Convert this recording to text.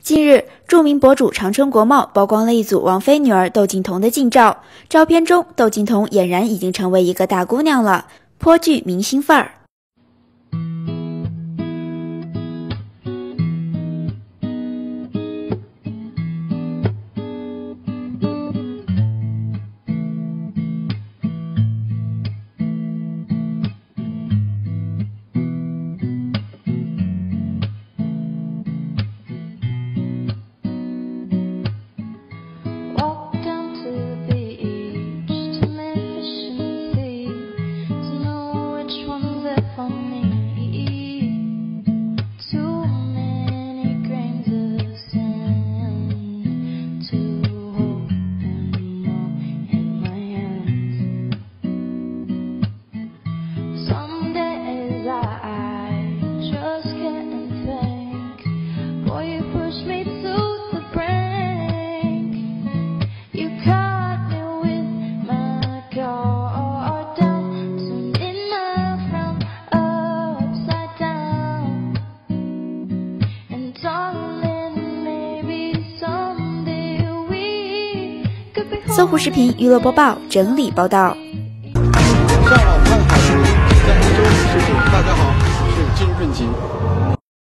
近日，著名博主长春国贸曝光了一组王菲女儿窦靖童的近照，照片中窦靖童俨然已经成为一个大姑娘了，颇具明星范儿。搜狐视频娱乐播报整理报道。 上网看好视频，在杭州视频。大家好，我是金顺吉。